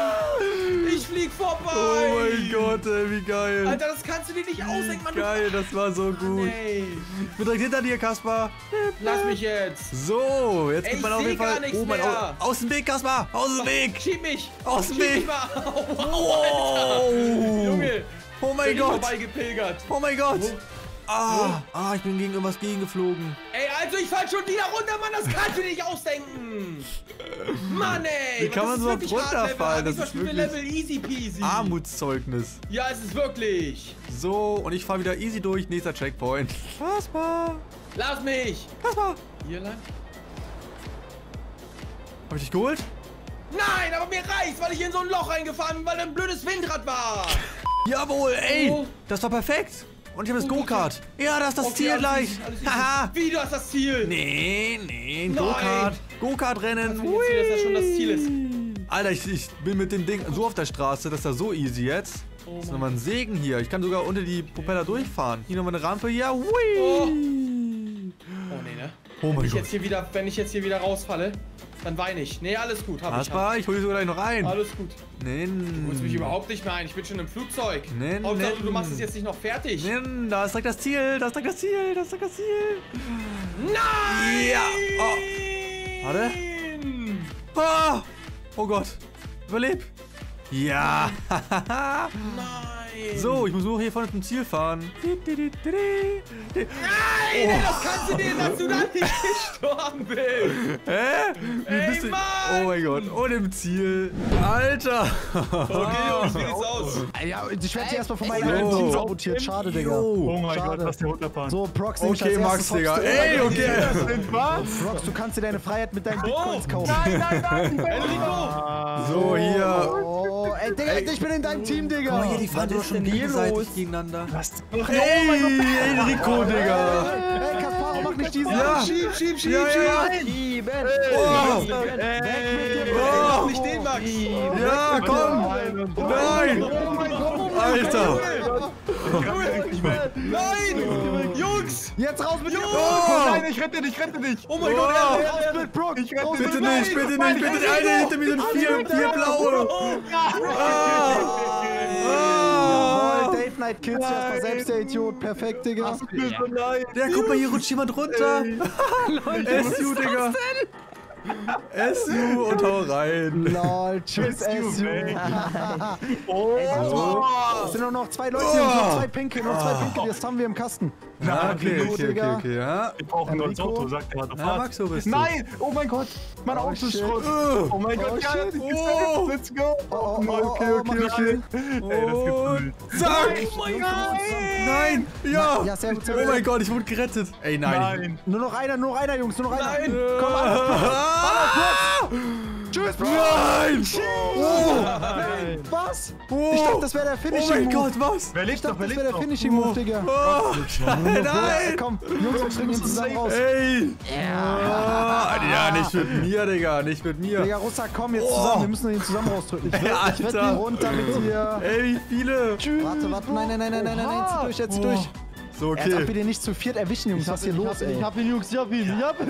Ich flieg vorbei. Oh mein Gott, ey, wie geil. Alter, das kannst du dir nicht ausdenken, Mann. du- Geil, das war so gut. Ey, Ich bin direkt hinter dir, Kaspar. lass mich jetzt. So, jetzt Ey, gibt man ich auf seh jeden Fall... gar nichts Oh mein mehr. Gott. Aus dem Weg, Kaspar. Aus dem Weg. Schieb mich. Aus dem Schieb Weg. mich mal. Au, au, Alter. Oh. Junge. Oh mein bin ich Gott. vorbeigepilgert. Oh mein Gott. Ah, ah, ich bin gegen irgendwas gegengeflogen. Ey, also ich fall schon wieder runter, Mann. Das kannst du dir nicht ausdenken. Mann, ey. Wie kann das man ist so wirklich hart, runterfallen? Level. Das ist Diesmal spielen wir wirklich- Level easy peasy. Armutszeugnis. Ja, es ist wirklich. So, und ich fahre wieder easy durch. Nächster Checkpoint. Kaspar. Lass mich. Kaspar. Hier lang? Hab ich dich geholt? Nein, aber mir reicht's, weil ich in so ein Loch reingefahren bin, weil da ein blödes Windrad war. Jawohl, ey. Oh. Das war perfekt. Und ich habe das Oh, Go-Kart. Ja, das ist das Okay, Ziel alles gleich. easy, alles easy. Haha. Wie, du hast das Ziel? Nee, nee, ein Nein. Go-Kart. Go-Kart-Rennen. Das will jetzt wieder, dass das schon das Ziel ist. Alter, ich, ich bin mit dem Ding so auf der Straße, das ist ja so easy jetzt. Oh Das ist Mann. nochmal ein Segen hier. Ich kann sogar unter die Propeller durchfahren. Hier nochmal eine Rampe. Ja, hui. Oh. Oh nee, ne? Oh wenn mein ich Gott. jetzt hier wieder, wenn ich jetzt hier wieder rausfalle, dann weine ich. Nee, alles gut, hab ich. Hab. Kaspar, ich hole dich sogar gleich noch ein. Alles gut. Nee, Du holst mich überhaupt nicht mehr ein. Ich bin schon im Flugzeug. Nee, Hauptsache, nee. du machst es jetzt nicht noch fertig. nee, da ist direkt das Ziel. Da ist direkt das Ziel. Da ist direkt das Ziel. Nein! Ja. Oh. Warte. Ah! Oh Gott. Überleb. Ja. Nein. So, ich muss nur hier vorne zum Ziel fahren. Nein, ey, das kannst du dir, dass du da nicht gestorben bist. Hä? Wie Ey, bist du? Mann! Oh mein Gott. Und im Ziel. Alter. Okay, Jungs, wie sieht's aus? Ja, ich werde sie erstmal von meinem Ey, eigenen yo. Team sabotiert. Schade, Digga. Oh mein Schade. Gott, lass den runterfahren. So, Prox, nehme ich Okay, als Max, erstes Digga. Hops. Ey, okay. Was? Prox, du kannst dir deine Freiheit mit deinen Bitcoins kaufen. Nein, nein, nein. Enrico! So, hier. Oh, ey, Digga, ich bin in deinem Team, Digga. Oh, hier, die fahren doch schon gegenseitig gegeneinander. Ey, Enrico, Digga. Ey, Kasparo, mach nicht diesen. Ja. Schieb, schieb, schieb, Ja, ja. schieb! Schieben. Oh. Ey, Oh. mach nicht den, Max! Ja, komm. Nein. Alter. Nein! Jungs! Jetzt raus mit dir. Oh. Nein, ich rette dich, ich rette dich. Oh mein Oh. Gott, er, er, Raus er, mit Prox. Ich rette Raus dich. Bitte mit nicht, bitte nicht, bitte nicht. Alter, hinter mir sind vier, vier blaue. Ah. Jawohl, Dave Night Kids, erstmal selbst der Idiot. Perfekt, Digga. Mir so leid. Der, guck mal, hier rutscht jemand runter. S U, Digga. S U und hau rein. Lol, tschüss, S U. Oh. Es sind nur noch zwei Leute, Oh. noch zwei Pinke, noch zwei Pinke, das haben wir im Kasten. Ja, okay, Enrico, okay, okay, Digga. okay, ja. Wir brauchen ein neues Enrico? Auto, sagt der Ja, Max, wo bist du? Nein! Oh mein Gott! Mein Oh, Auto ist shit. Schrott! Oh. Oh mein Oh, Gott! Ja, shit. das ist Oh. safe. Let's go! Oh, oh, nein, oh, Okay, oh, okay, mach okay. Ey, das gibt Und Müll. zack! Oh mein Gott! Nein! Ja! Ja, sehr gut, sehr Oh gut. mein Gott, ich wurde gerettet. Ey, nein. Nein! Nur noch einer, nur noch einer, Jungs, nur noch einer. Nein. Komm, alles Ah! Tschüss, Bro. Nein! Oh! Was? Oh! Ich dachte, das wäre der Oh Finishing mein Move. Gott, was? Wer Ich lebt doch, dachte, wer das lebt wäre der doch? Finishing Move, Digga. Oh, Nein. nein! Komm, Jungs, wir bringen ihn zusammen raus. Ey! Ja. Ja, nicht mit mir, Digga, nicht mit mir. Digga, Russak, komm jetzt Oh. zusammen. Wir müssen ihn zusammen rausdrücken. Ich will, Ja, ich will Alter. die runter mit dir. Ey, wie viele? Warte, warte, nein, nein, nein, nein, nein, nein, zieh durch, jetzt zieh Oh. durch. So, Als ob wir okay. den nicht zu viert erwischen, Jungs. Was ist hier los, ey? ihn, Jungs, ich hab ihn, ich hab ihn.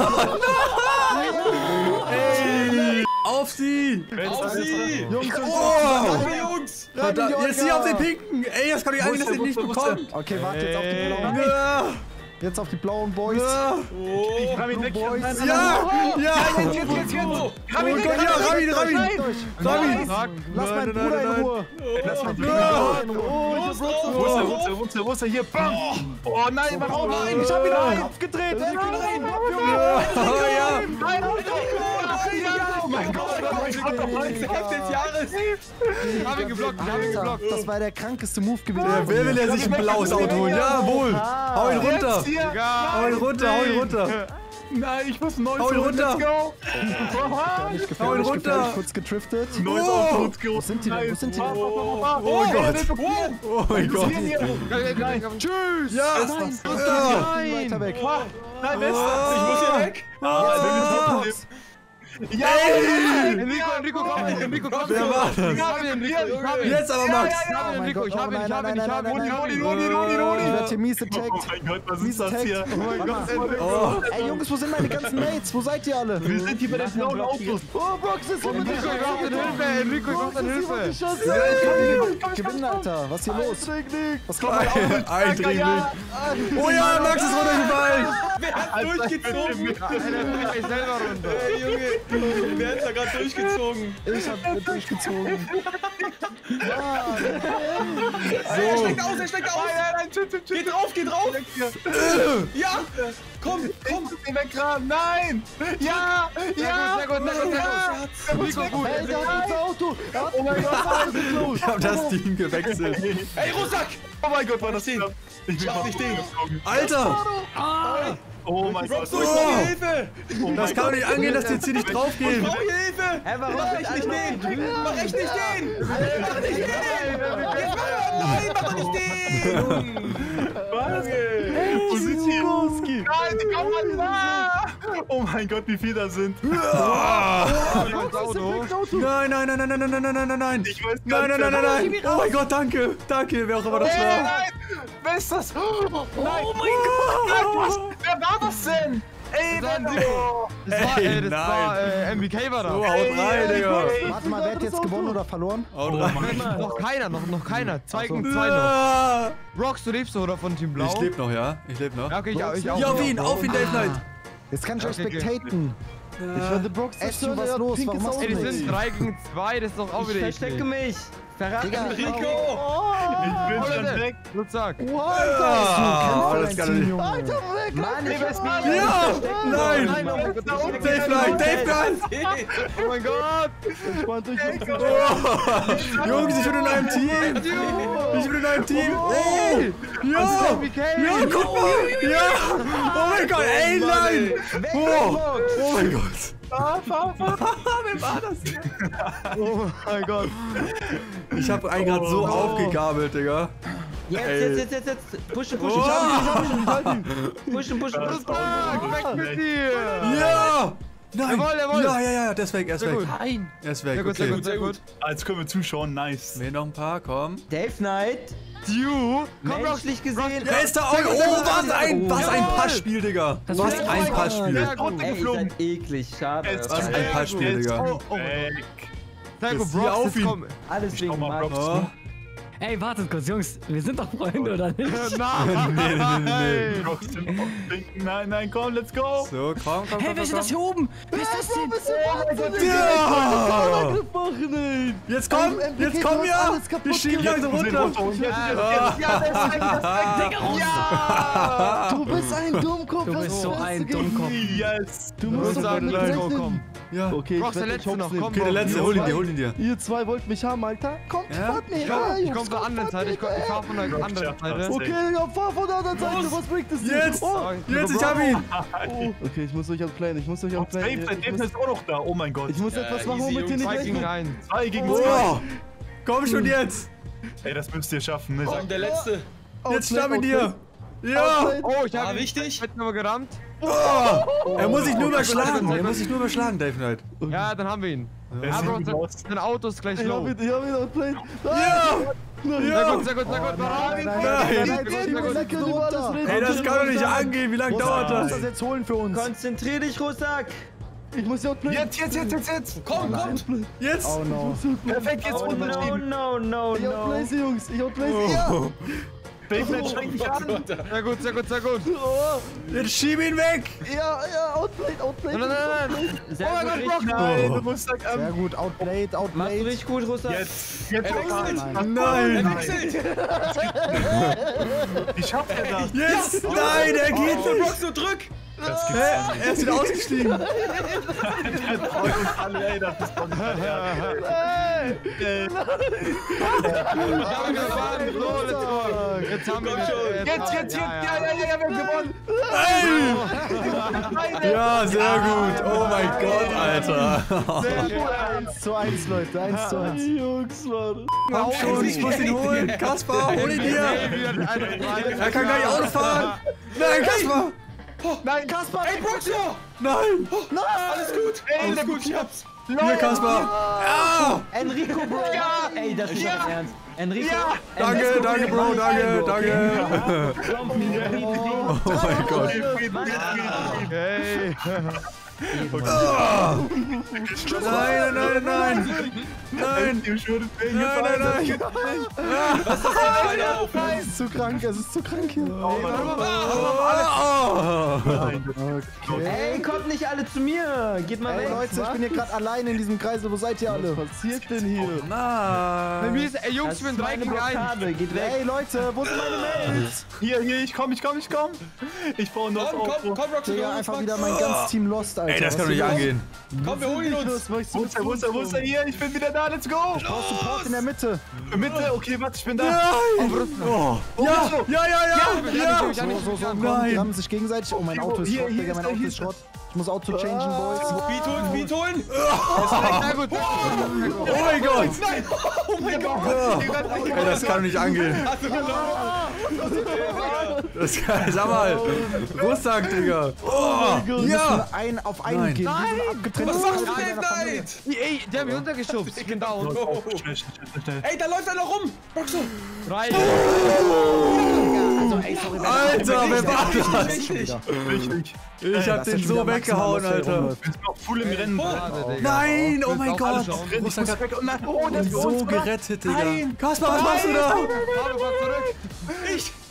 Ey! Auf sie! Auf sie! Jungs, Oh! Danke, Jungs! Verdammt, jetzt hier auf den Pinken! Ey, das kann ich eigentlich nicht bekommen! Okay, warte, jetzt auf die blauen. Ja! Jetzt auf die blauen Boys. Ja! Ich kann ihn weg. Boys. Ja! Ja! Jetzt, jetzt, jetzt, jetzt! Oh Gott, ja, Ramin, Ramin! Durch. Ramin! Lass meinen Nein, nein, Bruder nein, in Ruhe. Lass meinen Ja. Bruder in Ruhe. Wo ist er, wo ist er, wo ist er, wo ist er? Hier, bam! Oh nein, mein Auto! Nein, ich hab ihn auf den Kopf gedreht. Nein, nein, Ja! Ja! Nein, oh mein Gott! Hälfte des Jahres! Ich hab ihn geblockt, ich hab ihn Alter, geblockt! das war der krankeste Move gewesen. Ja, wer will ja sich ein blaues Auto holen? Jawohl! Hau ihn runter! Jetzt hier! Hau ihn runter, hau ihn runter! Nein, ich muss ein neues Hau ihn Auto, runter. let's go! Gefährlich, Hau ihn gefährlich, runter. gefährlich, kurz getriftet. Neues Oh. Auto, let's go! Wo sind die denn? Wo sind die denn? Oh mein Gott! Oh mein Gott! Tschüss. Ja! Nein, Ja! nein. Weiter weg. Nein, wer ist das? Ich muss hier weg! Ah. Ja! Enrico, Enrico, komm! Enrico, komm! Wer war das? Ich hab ihn, Enrico! Ich hab ihn! Jetzt aber, Max! Ich hab ihn, Enrico! Ich hab ihn, ich hab ihn, ich hab ihn! Nein, Rudi, Rudi, Rudi, Rudi! Ich werde hier mies Oh attacked. mein Gott, was Mies ist das attacked. hier? Oh mein Gott! Oh. Ey, Jungs, wo sind meine ganzen Mates? Wo seid ihr alle? Wir sind hier bei den blauen Autos. Oh, Brox ist hier mit Enrico, ich brauch deine Hilfe! Enrico, ich brauch deine Hilfe! Hilfe. Gewinnen, Alter. Was ist hier los? Was kommt mein Auto? Eindringlich! Oh ja, Max ist runtergefallen! Wer hat durchgezogen? Einer ich selber runter! Ey, Junge! Wer hat da gerade durchgezogen? Ich hab mit durchgezogen. Ey, er steigt aus, er steigt aus! Geh drauf, geh drauf! Ja! Komm, komm! Den weggraben. Nein! Ja! Ja! Sehr gut, sehr gut, sehr gut! Enrico, gut! Hey, der hat das Auto. Er hat Oh mein Gott, was ist los? Ich hab das Team gewechselt. Ey, Russak! Oh mein Gott, war das den. knapp. Ich bin Schaff fast nicht den. umgeflogen. Alter! Oh mein Gott. Roxo, ich brauche Oh. Hilfe! Das kann doch nicht angehen, dass die jetzt hier nicht Ich draufgehen! brauche Hilfe! Mach echt nicht den! Mach echt nicht den! Mach nicht den! Jetzt mach- Nein, mach doch nicht den! Was? Wo sind die? Nein, die kommen alle da! Oh mein Gott, wie viele da sind. Ah. Nein, nein, nein, nein, nein, nein, nein, nein, nein, nein! Ich weiß Nein, gar nein, nein, nein, nicht. nein! Oh mein Gott, danke! Danke, wer auch immer das Nein, war! nein! Wer ist das? Oh mein Gott! Was? Wer war das denn? Ey, Das war Mann! Nico. Das war, Ey, äh, das nein. war, äh, M B K war So, da. haut rein, Digga! Warte mal, wer hat jetzt gewonnen oder verloren? Haut rein! Noch keiner, noch, noch keiner. Zwei gegen zwei noch. Ah. Rox, du lebst oder von Team Blau? Ich leb noch, ja? Ich leb noch. Ja, okay, ich, auch- ich auch. Hier auf ihn, auf ihn, Dave Knight! Jetzt kann ich euch Okay, okay. spectaten. Ich werde Brox zerstören. Was ist los? Warum machst du Ey, die nichts? sind drei gegen zwei, das ist doch auch wieder Ich verstecke eklig. mich. Verrat Digga, Enrico. Ich bin schon weg. Rucksack. Wow, das kann ich nicht. Alter, weg! Mann, ich weiß nicht. Ja! Nein! Nein, oh mein Gott, das ist Dave Line, Dave Gun! Oh mein Gott! Entspannt euch. Oh, Jungs, ich bin in einem Team! Ich bin in einem Team! Oh! Ja! Ja, guck mal! Ja! Oh mein Gott, ey, nein! Oh, oh mein Gott! Wer war das? Oh mein Gott. Ich hab einen gerade so aufgegabelt, Digga. Jetzt, Ey. jetzt, jetzt, jetzt, jetzt. Pushen, pushen. Oh. Ich hab ihn, ich hab ihn. Pushen, pushen, pushen. Weg mit dir! Ja! Nein! Jawohl, jawohl. Ja, ja, ja, der ist weg, er ist Sehr weg. gut. Nein. Er ist Sehr weg, gut, sehr okay. gut, sehr gut. Jetzt können wir zuschauen, nice. Nee, noch ein paar, komm. Dave Knight. Du! Komm doch! Menschlich gesehen. Wer ist da? Oh, oh, was ein, was ein Passspiel, Digga. Was ein Passspiel. Sehr gut. Ey, ihr seid eklig. Schade. Jetzt Was ein Passspiel, Digga. Oh, oh. Weg. Sehr gut, Jetzt hier Brox, auf jetzt ihn. komm. Alles Ich schau wegen mal, Max. Brox. Oh. Ey, wartet kurz, Jungs. Wir sind doch Freunde, oder nicht? Nein! Nee, nee, nee, nee. Brox im Trinken. Nein, nein, komm, let's go. So, komm, komm, Hey, komm, wer ist komm, das hier oben? Wer ist das denn? Ja! Machen, ey. Jetzt komm, M P G, jetzt komm, du hast ja! alles kaputt Wir schieben langsam runter. Du bist ein Dummkopf. Du was bist so fährst ein du gegen- Dummkopf. Yes. Du musst doch Rucksack, mit let's go, rechnen. komm. Ja. Okay, ich Brox, der werde letzte dich noch, hops komm, Okay, der letzte, hol ihn dir, hol ihn dir. Ihr zwei wollt mich haben, Alter. Kommt, Ja? fahrt mir. Ich komm, ich komm von der anderen Seite, ich, komm, ich fahr von der anderen Seite. Okay, ja, fahr von der anderen Seite. Was bringt es dir? Jetzt! Oh, Jetzt, ich hab ihn! oh. Okay, ich muss euch outplayen. Ich muss euch Dave, outplayen. Dave Ich ist muss, auch noch da. Oh mein Gott. ich muss etwas machen, easy, womit ihr Jungs. nicht Zwei gegen rechnet. einen. Zwei gegen Oh. zwei. Komm schon jetzt! Ey, das müsst ihr schaffen. Ne? Komm, der letzte. Jetzt stamm ihn dir! Ja! Oh, ich hab Ah, ihn wichtig. mit nur gerammt. Oh. Er muss sich nur überschlagen! Er muss sich nur überschlagen, Dave Knight. Ja, dann haben wir ihn. Der sieht Aber gut aus. sein Auto ist gleich Ich hab low. ihn, ich hab ihn outplayed. Ja! Sehr Ja! gut, sehr gut, sehr gut. Nein, nein, Nein. nein, Sehr gut, sehr gut. Lecker über alles reden. Ey, das kann doch nicht angehen! Wie lange dauert Was muss das? das jetzt holen für uns? Konzentrier dich, Rucksack. Ich muss sie outplayen. Jetzt, jetzt, jetzt, jetzt, jetzt. Komm, komm. Jetzt! Oh no. Perfekt, jetzt Oh, no, unterschieben. no, no, Ich outplay no. sie, Jungs. Ich outplay sie. Ja. Dave, schränk dich an. Sehr gut, sehr gut, sehr gut. Oh, Jetzt schieb ihn weg! ja, ja, outplayed, outplayed. Nein, nein, nein, nein. Sehr gut, richtig. Nein, du musst sagen, Sehr ähm, gut, outplayed, Machst du outplayed. richtig gut, Rucksack. jetzt, jetzt. Er wechselt. Nein. Nein! Er wechselt. Wie schafft er das? Jetzt! Nein, er geht Oh, nicht! Brox, so drück. Das gibt's Hä? Er ist wieder ausgestiegen! freut uns alle, ey, das ist doch nicht dein Ernst. Äh, Wir haben gewonnen. So, let's go. Jetzt haben wir ihn. Jetzt, jetzt, jetzt, ja, ja, ja, ja, wir haben gewonnen. Ey! Ja, sehr gut! Oh mein Gott, Alter! eins zu eins, Leute, eins zu eins. Jungs, Mann. Komm schon, ich muss ihn holen! Kaspar, hol ihn dir! Er kann gar nicht Auto fahren! Nein, Kaspar! Nein, Kaspar, Ey, Brox, ja. Nein! Alles gut. Alles gut, ich hab's. Hier, Kaspar! Ja! Enrico, Bro. Ey, das ist doch ernst. Enrico. Danke, Enrico, danke, Bro, danke, danke! Oh Oh mein Gott! Okay. Ah! Nein, nein, nein, nein! Nein! Nein, nein, nein! Es ist zu krank, es ist zu krank hier. Oh! Ey, kommt nicht alle zu mir. Geht mal Ey, weg. Leute, ich bin hier gerade allein in diesem Kreisel. Wo seid ihr alle? Was passiert denn hier? Bei mir Nein! ist, ey, Jungs, Das ich bin ist drei meine gegen eins. Blockade. Geht weg. Ey, Leute, wo sind meine Mails? Hier, hier, ich komm, ich komm, ich komm. Ich baue noch Komm, komm, komm, Rox. Digga, einfach wieder mein ganzes Team lost, Alter. Ey, das kann Was doch nicht ist angehen. Komm, wir holen ihn uns. los? Was Wo ist er, wo ist er, wo ist er? Hier, ich bin wieder da, let's go. Brauchst Support in der Mitte. Mitte, okay, warte, ich bin da. Nein! Oh. Ja, ja, ja, ja! Ja! So, so, so, komm, Nein. die haben sich gegenseitig. Oh, mein Auto ist Hier, Schrott, hier Digga, ist mein er, Auto hier ist ist er. Schrott. Ich muss Auto changen, Boys. Speed holen, Speed holen. Sehr gut. Oh mein Gott! Nein. Oh mein Gott. Ey, das kann doch nicht angehen. Das kann, sag mal, Rucksack, Digga. Oh, Wir müssen ja! ein, auf einen Nein. gehen. Wir sind abgetrennt. Was machst du von denn, meiner Familie. Knight? Ey, der hat mich runtergeschubst. Ich bin down. Oh. Schnell, schnell, schnell, schnell. Ey, da läuft einer rum. Roxo. Drei. Also, ey, sorry, wer Alter, wer war das? Richtig. Richtig. Ich hab Das ist den schon so wieder weggehauen, maximal, was hier Alter. rumläuft. Wir sind noch full im Rennen. Schade, Digga. Nein, oh mein Willst du auch alle Gott. schauen? Ich muss weg. Oh nein, oh, das ist So uns, oder? gerettet, Digga. Nein. Kaspar, was machst du da? Warte, warte, zurück. Ich.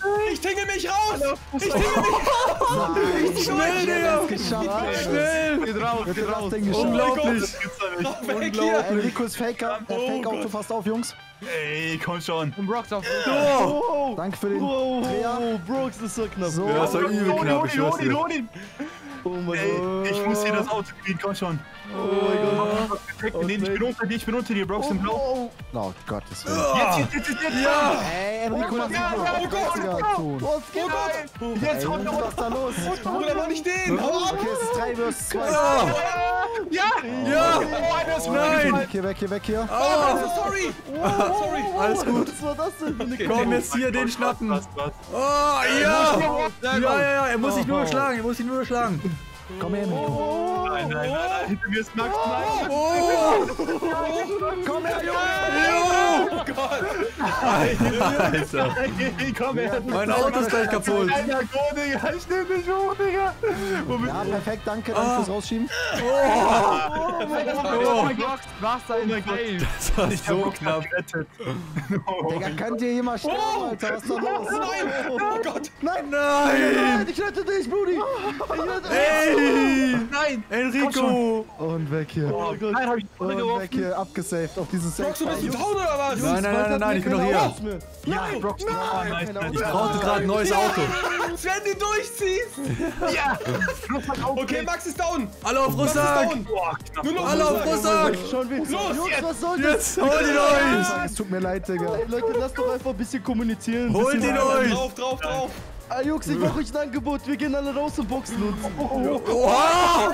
Ich tingle mich raus! Ich tingle mich raus! Ich Schnell, Digga! Schnell! Geht raus, Wird geht das raus. Ding geschafft. Unglaublich! Das gibt's doch nicht. Weg hier! Enrico ist Faker. Der Fake-Auto fast auf, Jungs. Ey, komm schon. Und Brocks auf. Oh! Danke für den Oh, Dreher. Brooks, das ist so knapp. So. Ja, das war übel Loni, knapp, ich Loni, schwör's Loni, dir. Loni. Oh mein Ey, Gott. ich muss hier das Auto kriegen, komm schon. Oh mein Gott. Nee, ich bin unter dir, ich bin unter dir, Brooks im Blau. Oh Gott, das will. Jetzt, jetzt, jetzt, jetzt, jetzt. Ja! Ey, Enrico, lass mich ja, mal. oh Gott, Digga, tun. Was geht oh Jetzt, Ey, runter, Jungs, was runter. ist da los? Bruder, mach nicht den! Hau ab! Okay, es ist drei versus zwei. Ja! Ja! Ja! Nein! Weg hier, weg hier, weg hier. Oh, sorry! Sorry! Alles gut. Was war das denn für eine Komm, jetzt hier den schnappen. Was, was? Oh, ja! Ja, ja, ja, er muss sich nur schlagen, er muss sich nur schlagen. Komm her, Enrico. Nein, nein, nein, nein, hinter mir ist Max, nein. Oh! Komm her, Junge. Jo! Oh Gott! Alter, Hey, komm her. mein Auto ist gleich kaputt. Alter, go, Digga, ich nehm dich hoch, Digga. Wo bist Ja, perfekt, danke, danke fürs Rausschieben. Oh, du? Was dein Save? das war Ich hab so Brooks knapp. gerettet. Oh, Digga, könnt ihr hier mal sterben, Alter? Was ist da los? Nein! Oh Gott! Nein, Nein! Ich rette dich, Brudi! Ich rette Ey! nein. Enrico! Und weg hier. Oh, nein, hab ich voll Und weg geworfen. hier, abgesaved auf diesen Safe. Brocks, du bist du down oder was? Nein, nein, nein, nein, nein, ich bin doch hier. Ja, Brooks, oh, nice, nice. Ich brauchte gerade ein neues Auto. Wenn du durchziehst! Ja. Okay, Max ist down! Alle auf Max ist Rucksack! down! Boah, knapp. Nur noch Alle auf Rucksack! Schon wieder. Los, Jungs, jetzt. was soll das? Jetzt holt ihn euch! Es tut mir leid, Digga. Ey, Leute, lasst doch einfach ein bisschen kommunizieren. Holt ihn euch! Drauf, drauf, drauf! Ah, Jungs, ich mach euch ein Angebot. Wir gehen alle raus und boxen uns. Oha!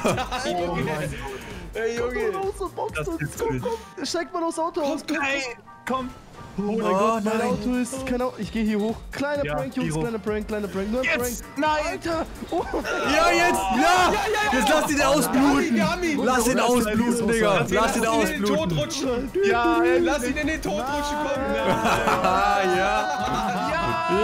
Ey, Junge! Raus und boxen Das uns. ist Komm, wild. komm. Steigt mal aufs Auto aus. Nein, komm. Oh mein Oh, Gott, mein nein. Auto ist kein Auto. Ich gehe hier hoch. Kleiner Ja, Prank, geh Jungs, hoch. kleiner Prank, kleiner Prank. Nur ein Jetzt. Prank. Nein. Alter! Oh, Ja, jetzt! Ja! Jetzt lass ihn ausbluten! Wir haben ihn! Lass ihn ausbluten, Digga! Lass ihn Lass ihn in den Tod ausbluten! rutschen! Ja, Lass ihn in den Tod rutschen, komm! Ah, ja!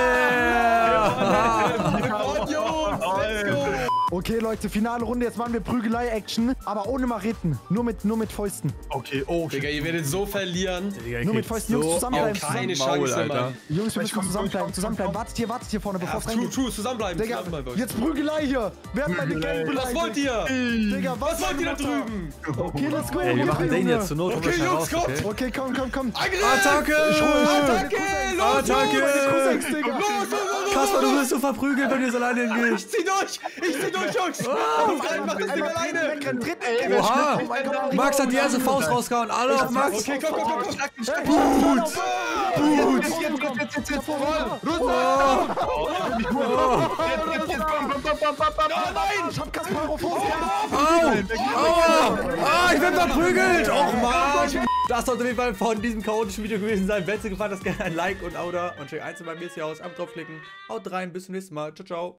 Yeah! Und Jungs, let's go! Okay, Leute, finale Runde. Jetzt machen wir Prügelei-Action, aber ohne Mareten. Nur mit, nur mit Fäusten. Okay, oh, Digga, ihr werdet so verlieren. Nur mit Fäusten. Jungs, zusammenbleiben. Keine Maul, Chance, Alter. Mann. Jungs, wir müssen zusammenbleiben. Zusammenbleiben. Wartet hier, wartet hier vorne, bevor Ja, es true, reingeht. true, zusammenbleiben. Digga, zusammenbleiben. jetzt Prügelei hier. Wer hat meine Gang beleidigt? Was wollt ihr? Digga, Was wollt ihr da drüben? Okay, let's go. Ey, wir machen den jetzt zur Not. Okay, Jungs, kommt! Okay, komm, komm, komm. Angriff! Attacke! Attacke! Los, Attacke! los! Digga. Los, los, los! Kasper, du wirst so verprügelt, wenn du es alleine hingehst. Ich zieh durch! Ich zieh durch, Jungs! Auf einen, mach das Ding alleine! Wegrennen, tritt, ey. Oha! Oh mein Gott. Max hat die erste Faust rausgehauen. Alle auf Max! Okay, komm, komm, komm, komm! Gut! Gut! jetzt, jetzt, jetzt, jetzt, jetzt, voll. Ich hab Kasparo vor. Au! Aua! Ah, ich bin verprügelt! Och Mann! Das sollte auf jeden Fall von diesem chaotischen Video gewesen sein. Wenn es dir gefallen hat, gerne ein Like und Auda. Und check eins bei mir ist hier aus. Einfach draufklicken. Haut rein, bis zum nächsten Mal. Ciao, ciao.